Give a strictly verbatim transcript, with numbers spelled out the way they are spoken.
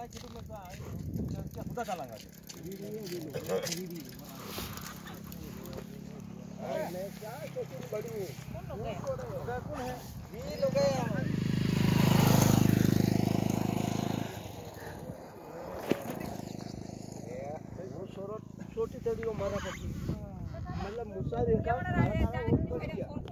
gitu masa क्या खुदा डाला है मैं क्या कोशिश बड़ी हूं कौन लोग है कौन है ये लोग है वो छोटी छोटी वो मारा करती मतलब मुसा देखा